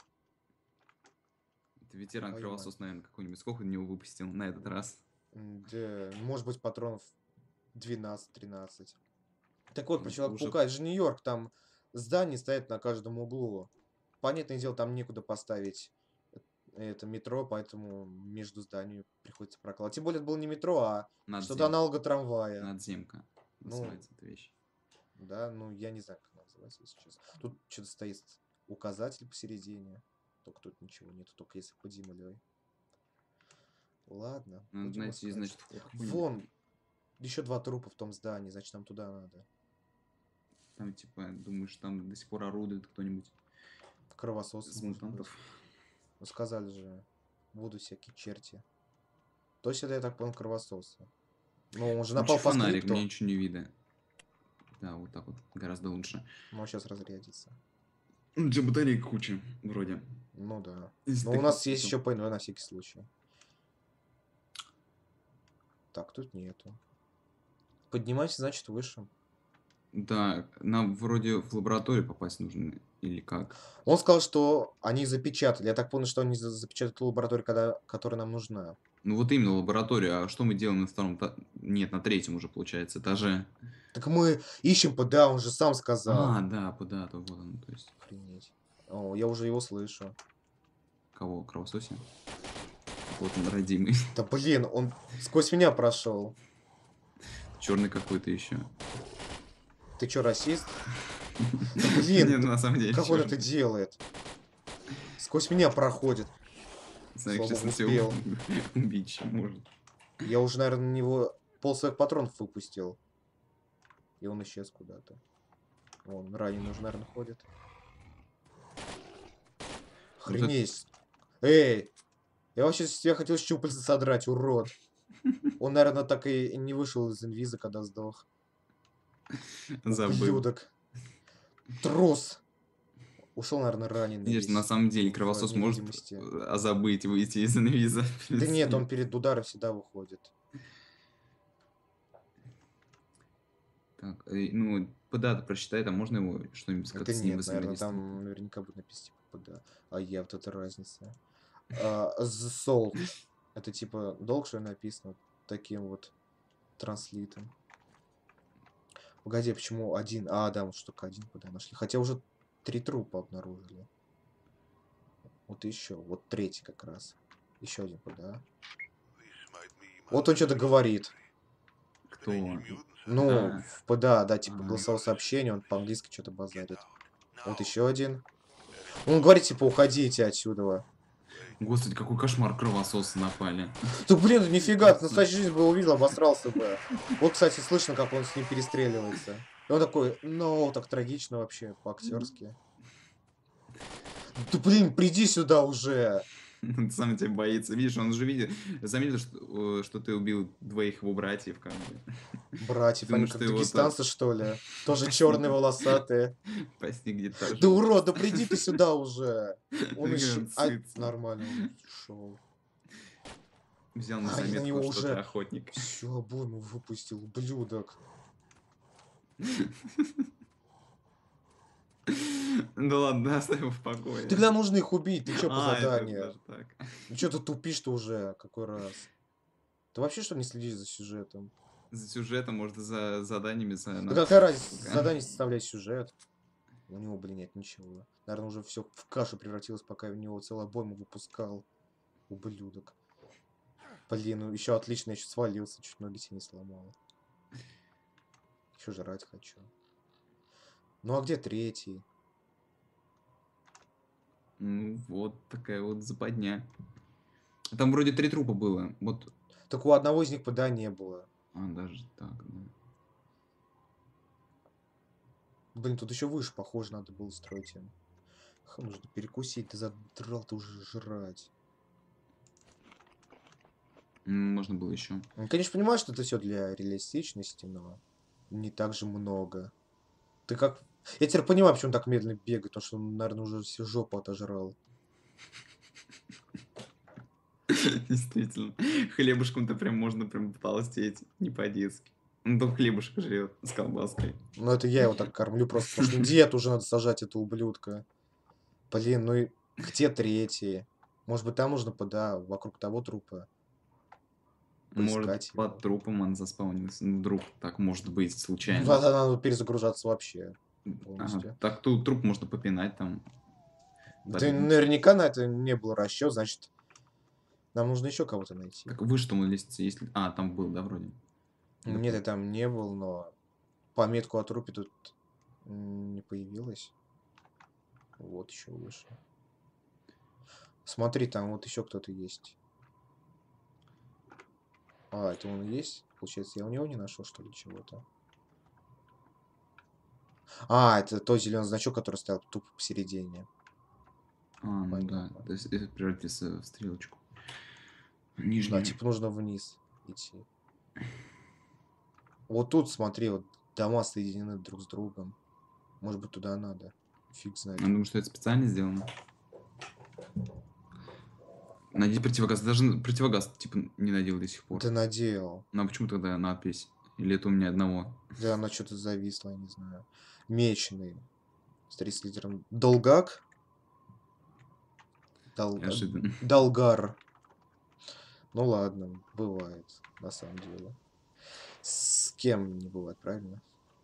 Speaker 2: Это ветеран
Speaker 1: Твою
Speaker 2: кровосос, наверное, какой-нибудь. Сколько на него выпустил на этот раз?
Speaker 1: Да, может быть, патронов 12-13. Так вот, про
Speaker 2: Ну,
Speaker 1: Человека-паука, это же Нью-Йорк, там здания стоят на каждом углу. Понятное дело, там некуда поставить это метро, поэтому между зданиями приходится прокладывать. Тем более, это было не метро, а что-то аналога трамвая.
Speaker 2: Надземка.
Speaker 1: Ну,
Speaker 2: Называется эта вещь.
Speaker 1: да, ну я не знаю, как она называется, если честно. Тут что-то стоит указатель посередине. Только тут ничего нету, только если под землей. Ладно.
Speaker 2: Надо
Speaker 1: будем
Speaker 2: найти,
Speaker 1: искать.
Speaker 2: значит, вход.
Speaker 1: Вон, еще 2 трупа в том здании, значит, нам туда надо.
Speaker 2: Там, типа, думаешь, там до сих пор орудует кто-нибудь
Speaker 1: Кровосос.
Speaker 2: из мутантов.
Speaker 1: Ну, сказали же, будут всякие черти. То есть это, я так понял, кровососы. Ну, он же напал
Speaker 2: Включи
Speaker 1: по
Speaker 2: фонарик,
Speaker 1: скрипту.
Speaker 2: мне ничего не видно. Да, вот так вот, гораздо лучше.
Speaker 1: Ну, сейчас разрядится.
Speaker 2: У тебя батареек куча, вроде.
Speaker 1: Ну, да.
Speaker 2: Если
Speaker 1: Но
Speaker 2: ты
Speaker 1: у нас
Speaker 2: хотел.
Speaker 1: есть еще ПНВ на всякий случай. Так, тут нету. Поднимайся, значит, выше.
Speaker 2: Да, нам вроде в лабораторию попасть нужно, или как?
Speaker 1: Он сказал, что они запечатали. Я так понял, что они запечатали ту лабораторию, которая нам нужна.
Speaker 2: Ну вот именно лабораторию, а что мы делаем на втором? Нет, на третьем уже, получается, этаже.
Speaker 1: Так мы ищем ПДА, он же сам сказал.
Speaker 2: Да, то вот он, то есть.
Speaker 1: Охренеть. О, я уже его слышу.
Speaker 2: Кого? Кровососе? Вот он, родимый.
Speaker 1: Да блин, он сквозь меня прошел.
Speaker 2: Черный какой-то еще.
Speaker 1: Ты чё, расист? Да
Speaker 2: Нет,
Speaker 1: блин,
Speaker 2: на самом деле.
Speaker 1: как он
Speaker 2: чёрный.
Speaker 1: это делает? Сквозь меня проходит.
Speaker 2: Смотри,
Speaker 1: Слава
Speaker 2: сейчас
Speaker 1: богу,
Speaker 2: на тебя
Speaker 1: успел.
Speaker 2: убить еще может.
Speaker 1: Я уже, наверное, на него пол своих патронов выпустил. И он исчез куда-то. Вон, раненый уже, наверное, ходит.
Speaker 2: Вот это
Speaker 1: Охренеть. Эй, я вообще с тебя хотел щупальца содрать, урод. Он, наверное, так и не вышел из инвиза, когда сдох.
Speaker 2: забыл.
Speaker 1: Ублюдок. Трус. Ушел, наверное, раненый
Speaker 2: Видишь, на
Speaker 1: весь
Speaker 2: самом деле
Speaker 1: в
Speaker 2: кровосос может
Speaker 1: невидимости.
Speaker 2: забыть выйти из инвиза. в
Speaker 1: Да нет,
Speaker 2: принципе.
Speaker 1: он перед ударом всегда выходит.
Speaker 2: Так, ну, ПДА прочитай, там можно его что-нибудь
Speaker 1: Да
Speaker 2: как-то с ним
Speaker 1: нет, наверное,
Speaker 2: взаимодействовать?
Speaker 1: там наверняка будет написано типа да. А я вот эта разница. The Salt. Это типа долг, что написано таким вот транслитом. Погоди, почему один? А, да, вот что только один куда нашли. Хотя уже 3 трупа обнаружили. Вот еще. Вот третий как раз. Еще один куда. Вот он что-то говорит.
Speaker 2: Кто?
Speaker 1: Ну,
Speaker 2: А,
Speaker 1: в ПДА, да, типа
Speaker 2: а,
Speaker 1: голосовое сообщение, он по-английски что-то базарит. Вот еще один. Он говорит, типа, уходите отсюда.
Speaker 2: Господи, какой кошмар, кровососы напали.
Speaker 1: Да блин, нифига, ты в настоящей жизни бы увидел, обосрался бы. Вот, кстати, слышно, как он с ним перестреливается. И он такой, ну, так трагично вообще, по-актерски. Да блин, приди сюда уже.
Speaker 2: Он сам тебя боится. Видишь, он уже видит, заметил, что ты убил двоих его братьев, как бы.
Speaker 1: Братьев, они
Speaker 2: Думаю,
Speaker 1: как
Speaker 2: что его
Speaker 1: дагестанцы, что ли? Тоже
Speaker 2: Спасибо.
Speaker 1: черные, волосатые.
Speaker 2: Постиг где-то
Speaker 1: Да
Speaker 2: живут.
Speaker 1: урод, да приди ты сюда уже. Он
Speaker 2: Такой
Speaker 1: еще...
Speaker 2: он сытся.
Speaker 1: нормально, он ушел.
Speaker 2: Взял на
Speaker 1: А, я на
Speaker 2: заметку,
Speaker 1: него
Speaker 2: что ты
Speaker 1: уже
Speaker 2: охотник.
Speaker 1: всю обойму выпустил, ублюдок.
Speaker 2: Да ладно, оставь его в покое.
Speaker 1: Тогда нужно их убить, ты чё по
Speaker 2: А, это
Speaker 1: заданию?
Speaker 2: даже так.
Speaker 1: Ну чё ты тупишь-то уже, какой раз? Ты вообще что не следишь за сюжетом?
Speaker 2: За сюжетом, может, за заданиями, за
Speaker 1: Ну какая разница,
Speaker 2: Пока.
Speaker 1: задание составлять сюжет? У него, блин, нет ничего. Наверное, уже все в кашу превратилось, пока я в него целую обойму выпускал. Ублюдок. Блин, ну еще отлично, я чуть свалился, чуть ноги себе не сломал. Еще жрать хочу. Ну а где третий?
Speaker 2: Ну, вот такая вот западня. Там вроде 3 трупа было. Вот.
Speaker 1: Так у одного из них ПДА не было.
Speaker 2: А, даже так, да.
Speaker 1: Блин, тут еще выше, похоже, надо было строить им. Нужно перекусить, ты задрал ты уже жрать.
Speaker 2: Можно было еще.
Speaker 1: Ну, конечно, понимаю, что это все для реалистичности, но не так же много. Ты как... Я теперь понимаю, почему он так медленно бегает, потому что он, наверное, уже всю жопу отожрал.
Speaker 2: Действительно. Хлебушком-то прям можно прям потолстеть. Не по-детски. Он только хлебушек жрет с колбаской.
Speaker 1: Ну, это я его так кормлю просто, потому что на диету уже надо сажать этого ублюдка. Блин, ну и где третий? Может быть, там нужно вокруг того трупа
Speaker 2: Может,
Speaker 1: поискать его.
Speaker 2: под трупом он заспаунился. Ну, вдруг так может быть
Speaker 1: Ну,
Speaker 2: случайно.
Speaker 1: тогда надо перезагружаться вообще
Speaker 2: Ага,
Speaker 1: полностью.
Speaker 2: так тут труп можно попинать там.
Speaker 1: Да
Speaker 2: подвинуть.
Speaker 1: наверняка на это не был расчет, значит, нам нужно еще кого-то найти.
Speaker 2: Так выше там лестница, если... А, там был, да, вроде?
Speaker 1: Нет, я там не был, но пометку о трупе тут не появилось. Вот еще выше. Смотри, там вот еще кто-то есть. А, это он и есть? Получается, я у него не нашел, что ли, чего-то. А, это тот зеленый значок, который стоял тупо посередине.
Speaker 2: А, ну да.
Speaker 1: Понятно.
Speaker 2: То есть это превратится в стрелочку.
Speaker 1: Да,
Speaker 2: Нижнюю.
Speaker 1: типа нужно вниз идти. Вот тут, смотри, вот дома соединены друг с другом. Может быть, туда надо. Фиг знает.
Speaker 2: Я думаю, что это специально сделано. Найди противогаз. Даже противогаз, типа, не надел до сих пор.
Speaker 1: Ты надел.
Speaker 2: Ну а почему тогда надпись? Или это у меня одного?
Speaker 1: Да, она что-то зависла, я не знаю. Меченый. Старик с лидером. Долгак?
Speaker 2: Неожиданно.
Speaker 1: Долгар. Ну ладно, бывает, на самом деле. С кем не бывает, правильно?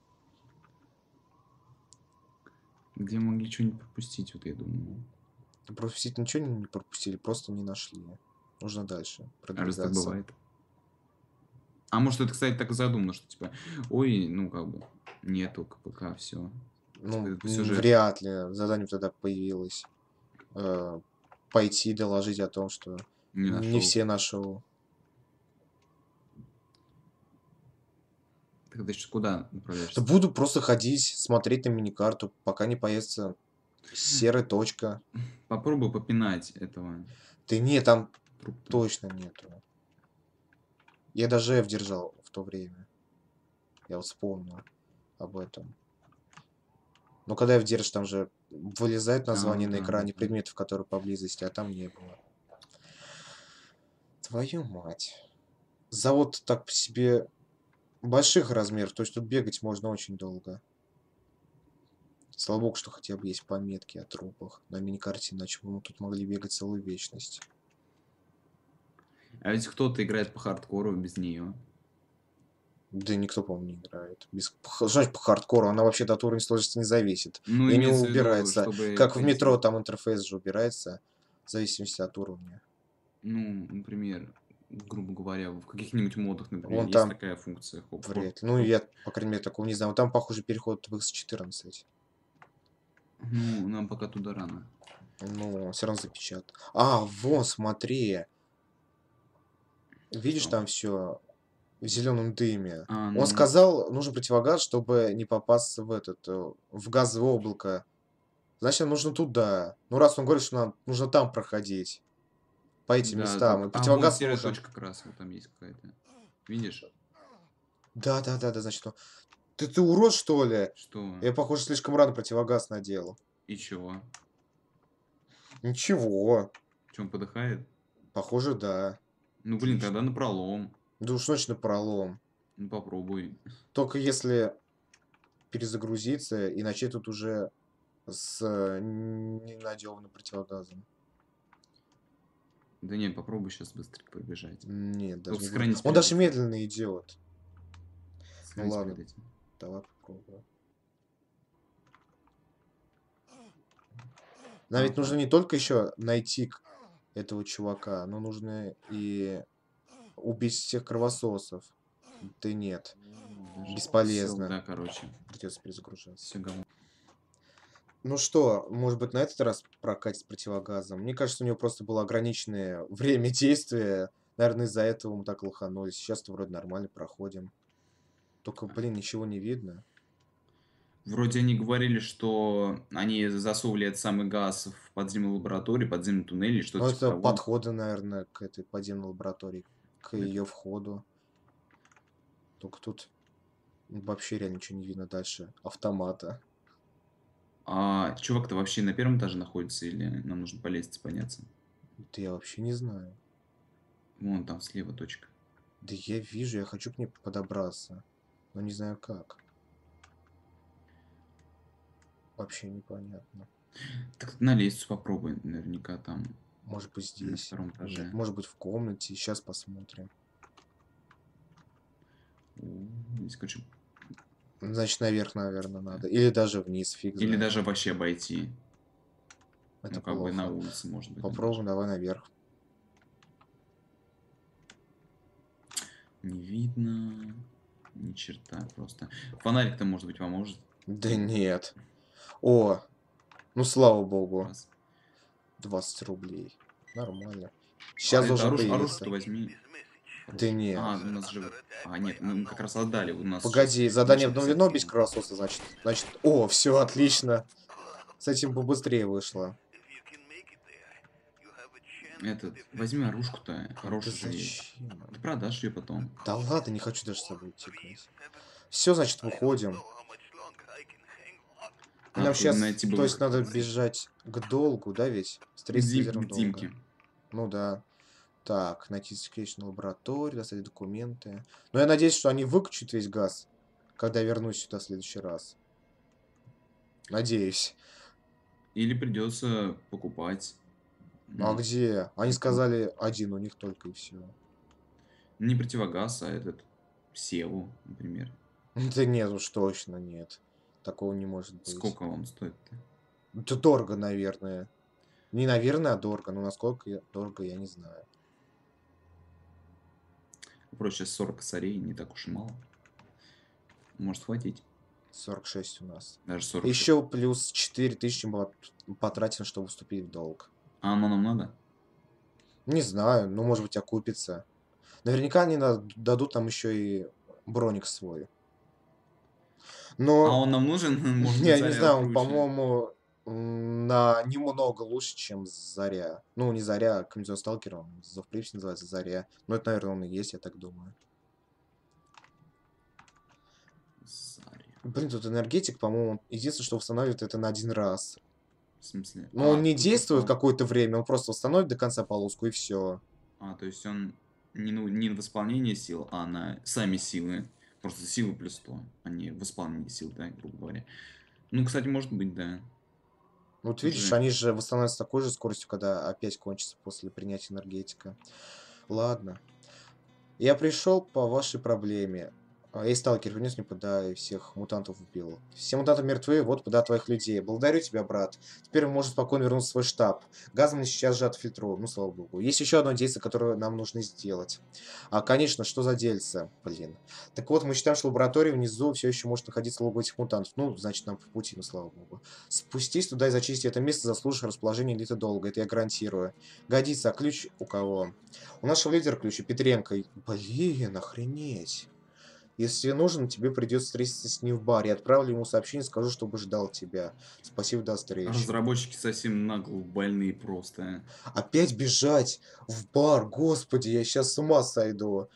Speaker 2: Где могли что-нибудь пропустить, вот я думаю.
Speaker 1: Пропустить ничего не пропустили, просто не нашли. Нужно дальше
Speaker 2: А раз так
Speaker 1: продвигаться.
Speaker 2: бывает. А может это, кстати, так и задумано, что типа, ой, ну как бы, нету КПК, все.
Speaker 1: Ну,
Speaker 2: По сюжету.
Speaker 1: вряд ли. Задание тогда появилось. Пойти доложить о том, что
Speaker 2: Не
Speaker 1: не
Speaker 2: нашел.
Speaker 1: все нашел.
Speaker 2: Тогда сейчас куда
Speaker 1: Да
Speaker 2: направляешься?
Speaker 1: буду просто ходить, смотреть на миникарту, пока не появится Серая точка.
Speaker 2: Попробуй попинать этого
Speaker 1: Да нет, там
Speaker 2: трупа.
Speaker 1: точно нету. Я даже F держал в то время. Я вот вспомнил об этом. Но когда F держишь, там же вылезает название
Speaker 2: ну
Speaker 1: на
Speaker 2: да,
Speaker 1: экране
Speaker 2: да.
Speaker 1: предметов, которые поблизости, а там не было. Твою мать. Завод так по себе больших размеров, то есть тут бегать можно очень долго. Слава богу, что хотя бы есть пометки о трупах на миникарте, иначе бы мы тут могли бегать целую вечность.
Speaker 2: А ведь кто-то играет по хардкору без нее.
Speaker 1: Да никто, по-моему, не играет. Что значит по хардкору? Она вообще-то от уровня сложности не зависит.
Speaker 2: Ну,
Speaker 1: И не
Speaker 2: имеется в виду,
Speaker 1: убирается.
Speaker 2: чтобы
Speaker 1: Как в метро,
Speaker 2: понести.
Speaker 1: там интерфейс же убирается в зависимости от уровня.
Speaker 2: Ну, например, грубо говоря, в каких-нибудь модах, например,
Speaker 1: Вон
Speaker 2: есть
Speaker 1: там
Speaker 2: такая функция.
Speaker 1: вряд ли. Ну, я, по крайней мере, такого не знаю. Там, похоже, переход в X14.
Speaker 2: Ну, нам пока туда рано.
Speaker 1: Ну, все равно запечатан. А, вон, смотри. Видишь,
Speaker 2: Что?
Speaker 1: там все в зеленом дыме.
Speaker 2: А,
Speaker 1: Он
Speaker 2: ну,
Speaker 1: сказал, нужен противогаз, чтобы не попасться в в газовое облако. Значит, нам нужно туда. Ну, раз он говорит, что нам нужно там проходить. По этим
Speaker 2: да,
Speaker 1: местам. И
Speaker 2: а вон
Speaker 1: противогаз
Speaker 2: серая
Speaker 1: нужен.
Speaker 2: точка как раз, вот там есть какая-то. Видишь?
Speaker 1: Да, да, да, да, значит, ты урод, что ли?
Speaker 2: Что?
Speaker 1: Я, похоже, слишком рано противогаз надел.
Speaker 2: И чего?
Speaker 1: Ничего.
Speaker 2: Че, он подыхает?
Speaker 1: Похоже, да.
Speaker 2: Ну, блин,
Speaker 1: Отлично.
Speaker 2: тогда напролом.
Speaker 1: Да уж точно пролом.
Speaker 2: Ну, попробуй.
Speaker 1: Только если перезагрузиться и начать тут уже с ненадеванным противогазом.
Speaker 2: Да не, попробуй сейчас быстро пробежать.
Speaker 1: Нет, даже
Speaker 2: Только
Speaker 1: не буду.
Speaker 2: сохранись
Speaker 1: Он
Speaker 2: перед
Speaker 1: даже
Speaker 2: этим.
Speaker 1: медленно идет. Ну
Speaker 2: Сохранись
Speaker 1: ладно,
Speaker 2: перед этим.
Speaker 1: давай попробуем. Нам ведь нужно
Speaker 2: Ага.
Speaker 1: не только еще найти этого чувака, но нужно и убить всех кровососов. Да нет,
Speaker 2: Даже
Speaker 1: бесполезно.
Speaker 2: всё, да, короче.
Speaker 1: Придется перезагружаться.
Speaker 2: Все говно.
Speaker 1: Ну что, может быть, на этот раз прокатит с противогазом? Мне кажется, у него просто было ограниченное время действия. Наверное, из-за этого мы так лоханулись. Сейчас-то вроде нормально проходим. Только, блин, ничего не видно.
Speaker 2: Вроде они говорили, что они засовывали этот самый газ в подземную лабораторию, подземный туннель или
Speaker 1: Ну,
Speaker 2: что-то типа
Speaker 1: это
Speaker 2: того.
Speaker 1: подходы, наверное, к этой подземной лаборатории, к
Speaker 2: Это-
Speaker 1: ее входу. Только тут вообще реально ничего не видно дальше. Автомата.
Speaker 2: А чувак-то вообще на первом этаже находится или нам нужно по лестнице подняться?
Speaker 1: Да я вообще не знаю.
Speaker 2: Вон там слева точка.
Speaker 1: Да я вижу, я хочу к ней подобраться. Но не знаю как. Вообще непонятно.
Speaker 2: Так на лестницу попробуй, наверняка там
Speaker 1: Может быть
Speaker 2: на
Speaker 1: здесь.
Speaker 2: втором этаже.
Speaker 1: Нет, может быть в комнате. Сейчас посмотрим.
Speaker 2: Здесь, короче,
Speaker 1: Значит, наверх, наверное, надо. Или даже вниз, фиг
Speaker 2: или
Speaker 1: знает.
Speaker 2: даже вообще обойти.
Speaker 1: Это
Speaker 2: Ну, как бы на
Speaker 1: плохо.
Speaker 2: улице, может быть. там
Speaker 1: Попробуем, давай наверх.
Speaker 2: даже. Не видно. Ни черта просто. Фонарик-то, может быть, поможет.
Speaker 1: Да нет. О, ну слава богу.
Speaker 2: Раз.
Speaker 1: 20 рублей. Нормально.
Speaker 2: А
Speaker 1: Сейчас
Speaker 2: это
Speaker 1: должен
Speaker 2: оружие,
Speaker 1: появиться.
Speaker 2: оружие-то возьми.
Speaker 1: Да нет.
Speaker 2: А, у нас же... А, нет, мы как раз отдали. У нас
Speaker 1: Погоди,
Speaker 2: сейчас
Speaker 1: задание
Speaker 2: начнется
Speaker 1: обновлено без
Speaker 2: фильм.
Speaker 1: кровососа, значит. О, все, отлично. С этим побыстрее вышло.
Speaker 2: Этот, возьми оружку-то.
Speaker 1: Да
Speaker 2: Хорошая же есть.
Speaker 1: зачем?
Speaker 2: Ты продашь ее потом.
Speaker 1: Да ладно, не хочу даже с собой идти. Все, значит, выходим. И нам
Speaker 2: Надо
Speaker 1: сейчас,
Speaker 2: найти бы
Speaker 1: то есть
Speaker 2: выход.
Speaker 1: надо бежать к долгу, да, ведь? Встретиться с лидером
Speaker 2: К
Speaker 1: долга.
Speaker 2: Димке.
Speaker 1: Ну да. Так, найти секретную лабораторию, достать документы. Но я надеюсь, что они выключат весь газ, когда я вернусь сюда в следующий раз. Надеюсь.
Speaker 2: Или придется покупать.
Speaker 1: А где? Они
Speaker 2: Ну,
Speaker 1: сказали, один у них только и все.
Speaker 2: Не противогаз, а этот Севу, например.
Speaker 1: Да нет, уж точно нет. Такого не может быть.
Speaker 2: Сколько он стоит-то?
Speaker 1: Да дорого, наверное. Не наверное, а дорого. Но насколько дорого, я не знаю.
Speaker 2: Проще 40 косарей, не так уж и мало. Может хватить.
Speaker 1: 46 у нас.
Speaker 2: Даже 40.
Speaker 1: Еще плюс 4000 мы потратим, чтобы вступить в долг.
Speaker 2: А оно нам надо?
Speaker 1: Не знаю, ну может быть окупится. Наверняка они дадут нам еще и броник свой.
Speaker 2: А
Speaker 1: Но
Speaker 2: он нам нужен? Может быть,
Speaker 1: я не
Speaker 2: заряд
Speaker 1: знаю, он,
Speaker 2: круче.
Speaker 1: по-моему, На немного лучше, чем Заря. Ну, не Заря, а комбинезон сталкера, он Зов Припяти называется Заря. Но это, наверное, он и есть, я так думаю.
Speaker 2: Заря.
Speaker 1: Блин, тут энергетик, по-моему, единственное, что устанавливает это на один раз.
Speaker 2: В смысле?
Speaker 1: Но он не
Speaker 2: Тут
Speaker 1: действует
Speaker 2: что?
Speaker 1: какое-то время, он просто установит до конца полоску и все.
Speaker 2: То есть он не на восполнение сил, а на сами силы. Просто силы плюс 100, а не восполнение сил, да, грубо говоря. Ну, кстати, может быть, да.
Speaker 1: Вот
Speaker 2: Тут
Speaker 1: видишь,
Speaker 2: же
Speaker 1: они же восстанавливаются с такой же скоростью, когда опять кончится после принятия энергетика. Ладно. Я пришел по вашей проблеме. Эй, сталкер, внес мне подай, всех мутантов убил. Все мутанты мертвы, вот пода твоих людей. Благодарю тебя, брат. Теперь он может спокойно вернуться в свой штаб. Газ мне сейчас же отфильтрую, ну слава богу. Есть еще одно действие, которое нам нужно сделать. Конечно, что за дельце? Блин. Так вот, мы считаем, что лаборатория внизу все еще может находиться логово этих мутантов. Ну, значит, нам по пути, ну слава богу. Спустись туда и зачисти это место, заслужишь расположение элиты долго. Это я гарантирую. Годится, а ключ у кого? У нашего лидера ключ, у Петренко. Блин, охренеть. Если нужно, тебе придется встретиться с ним в баре. Отправлю ему сообщение, скажу, чтобы ждал тебя. Спасибо, до встречи.
Speaker 2: разработчики совсем нагло больные просто.
Speaker 1: Опять бежать в бар, господи, я сейчас с ума сойду.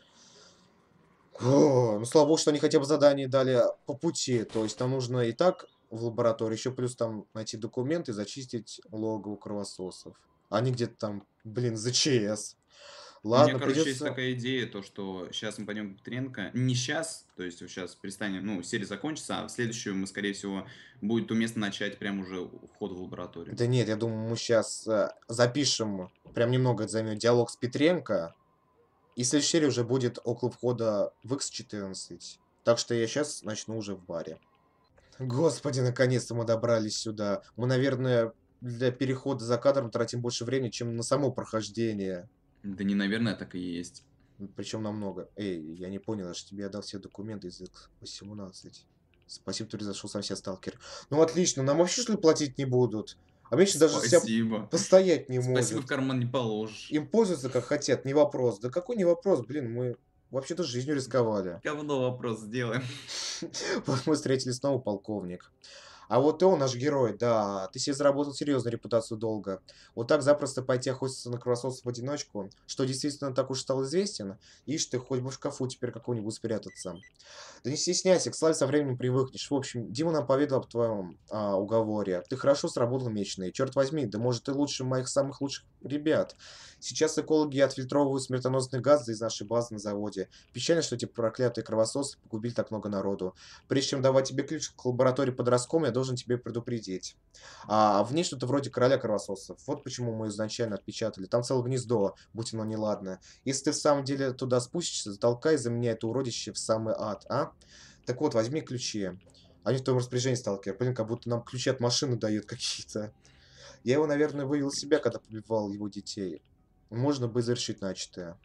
Speaker 1: О, ну, слава богу, что они хотя бы задание дали по пути. То есть нам нужно и так в лаборатории, еще плюс там найти документы и зачистить логово кровососов. Они где-то там, блин, за ЧС.
Speaker 2: У меня,
Speaker 1: Ладно,
Speaker 2: короче, есть
Speaker 1: придется...
Speaker 2: такая идея, то, что сейчас мы пойдем к Петренко. Не сейчас, то есть сейчас перестанем, ну, серия закончится, а в следующую мы, скорее всего, будет уместно начать прямо уже у входа в лабораторию.
Speaker 1: Да нет, я думаю, мы сейчас запишем, прям немного это займет, диалог с Петренко. И следующая серия уже будет около входа в X14. Так что я сейчас начну уже в баре. Господи, наконец-то мы добрались сюда. Мы, наверное, для перехода за кадром тратим больше времени, чем на само прохождение.
Speaker 2: Да не, наверное, так и есть.
Speaker 1: Причем намного. Эй, я не понял, я же тебе отдал все документы из X18. Спасибо, ты зашел сам себя, сталкер. Ну отлично, нам вообще что ли платить не будут? А Миша даже себя
Speaker 2: Спасибо.
Speaker 1: постоять не
Speaker 2: Спасибо, в
Speaker 1: может.
Speaker 2: карман не положишь.
Speaker 1: Им пользуются как хотят, не вопрос. Да какой не вопрос, блин, мы вообще-то жизнью рисковали.
Speaker 2: Говно вопрос сделаем.
Speaker 1: Вот мы встретили снова полковник. А вот и он, наш герой, да, ты себе заработал серьезную репутацию долго. Вот так запросто пойти охотиться на кровососов в одиночку, что действительно так уж стал известен, ишь ты, хоть бы в шкафу теперь какого-нибудь спрятаться. Да не стесняйся, к славе со временем привыкнешь. В общем, Дима нам поведал об твоем уговоре. Ты хорошо сработал, Меченый. Черт возьми, да может ты лучше моих самых лучших ребят. Сейчас экологи отфильтровывают смертоносный газ из нашей базы на заводе. Печально, что эти проклятые кровососы погубили так много народу. Прежде чем давать тебе ключ к лаборатории под Роском, я должен тебе предупредить. В ней что-то вроде короля кровососов. Вот почему мы изначально отпечатали. Там целое гнездо, будь оно неладно. Если ты в самом деле туда спустишься, затолкай за меня это уродище в самый ад, а? Так вот, возьми ключи. Они в твоем распоряжении, сталкер. Блин, как будто нам ключи от машины дают какие-то. Я его, наверное, вывел из себя, когда побивал его детей. Можно бы завершить начатое.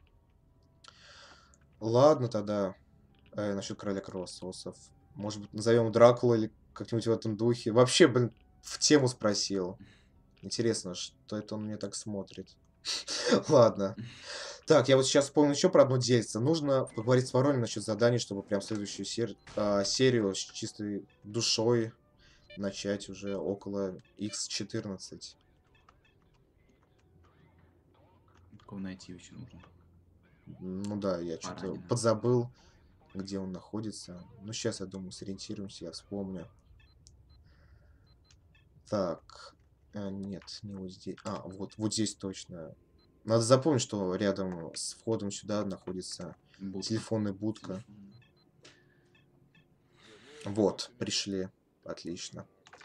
Speaker 1: Ладно тогда. Насчет короля кровососов. Может быть, назовем Дракула или как-нибудь в этом духе. Вообще, блин, в тему спросил. Интересно, что это он мне так смотрит. Ладно. Так, я вот сейчас вспомнил еще про одно дельце. Нужно поговорить с Ворониным насчет заданий, чтобы прям следующую серию с чистой душой начать уже около X14.
Speaker 2: Кого найти еще нужно?
Speaker 1: Ну да, я что-то
Speaker 2: Воронина.
Speaker 1: подзабыл, где он находится. Ну, сейчас, я думаю, сориентируемся, я вспомню. Так, нет, не вот здесь. Вот здесь точно. Надо запомнить, что рядом с входом сюда находится
Speaker 2: Будка.
Speaker 1: телефонная будка.
Speaker 2: Телефонная.
Speaker 1: Вот, пришли. Отлично.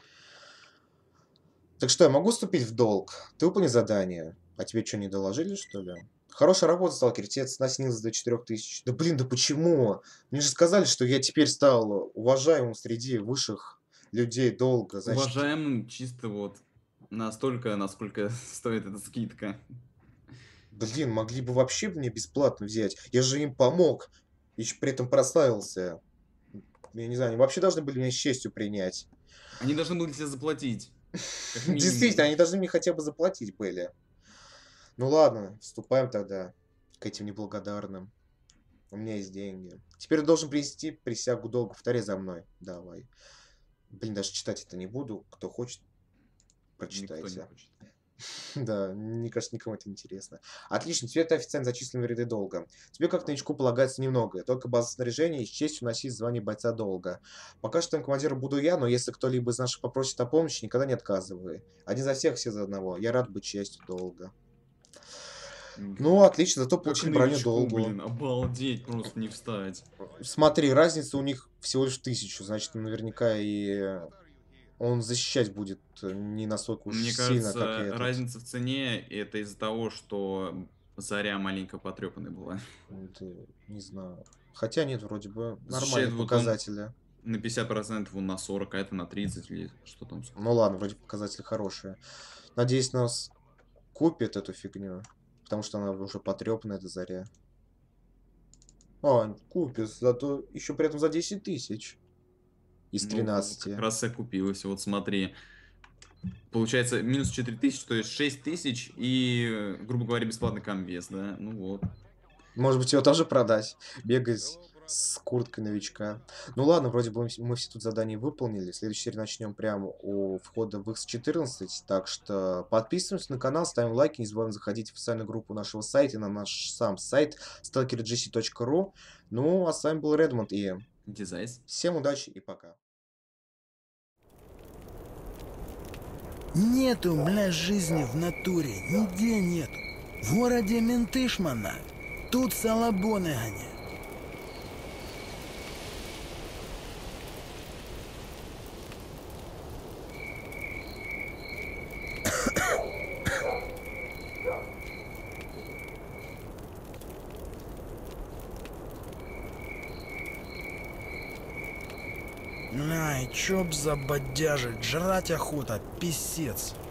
Speaker 1: Так что, я могу вступить в долг? Ты выполни задание. А тебе что, не доложили, что ли? Хорошая работа, сталкер. Тебе цена снизилась до 4000. Да блин, да почему? Мне же сказали, что я теперь стал уважаемым среди высших людей долга. Значит,
Speaker 2: Уважаемым чисто вот настолько, насколько стоит эта скидка.
Speaker 1: блин, могли бы вообще мне бесплатно взять. Я же им помог. И ещё при этом прославился. Я не знаю, они вообще должны были меня с честью принять.
Speaker 2: Они должны были тебе заплатить. Как минимум.
Speaker 1: Действительно, они должны мне хотя бы заплатить были. Ну ладно, вступаем тогда к этим неблагодарным. У меня есть деньги. Теперь я должен принести присягу долга. Повторяй за мной. Давай. Блин, даже читать это не буду. Кто хочет. прочитайте.
Speaker 2: хочет.
Speaker 1: Да, мне кажется, никому это не интересно. Отлично, теперь ты официально зачислен в ряды долга. Тебе как новичку полагается немного, только база снаряжения и с честью носить звание бойца долга. Пока что там командиром буду я, но если кто-либо из наших попросит о помощи, никогда не отказывай. Один за всех, все за одного. Я рад быть частью долга. Ну, отлично, зато
Speaker 2: Как
Speaker 1: получили броню
Speaker 2: новичку,
Speaker 1: долгу.
Speaker 2: блин, обалдеть, просто не встать.
Speaker 1: Смотри, разница у них всего лишь 1000, значит, наверняка и он защищать будет не настолько уж
Speaker 2: Мне
Speaker 1: сильно, как и
Speaker 2: кажется,
Speaker 1: этот.
Speaker 2: разница в цене это из-за того, что Заря маленько потрепанной была.
Speaker 1: Это, не знаю. Хотя нет, вроде бы
Speaker 2: Защищает
Speaker 1: нормальные
Speaker 2: вот он
Speaker 1: показатели.
Speaker 2: на 50%, он на 40, а это на 30 или что там.
Speaker 1: Ну ладно, вроде показатели хорошие. Надеюсь, нас купит эту фигню. Потому что она уже потрепанная, эта Заря. А, купит, зато еще при этом за 10 тысяч. Из
Speaker 2: Ну,
Speaker 1: 13.
Speaker 2: как раз и окупилось. Вот смотри. Получается, минус 4000, то есть 6000 и, грубо говоря, бесплатный комбез, да? Ну вот.
Speaker 1: Может быть, его тоже продать? Бегать с курткой новичка. Ну ладно, вроде бы мы все тут задания выполнили. В следующей серии начнем прямо у входа в X14. Так что подписываемся на канал, ставим лайки. Не забываем заходить в официальную группу нашего сайта, на наш сам сайт stalkergc.ru. Ну, а с вами был Редмонд и
Speaker 2: Дизайс.
Speaker 1: всем удачи и пока.
Speaker 4: Нету, бля, жизни в натуре, нигде нет. В городе менты шмонают, тут салабоны гоняют. Ай, чё б забодяжить, жрать охота, писец.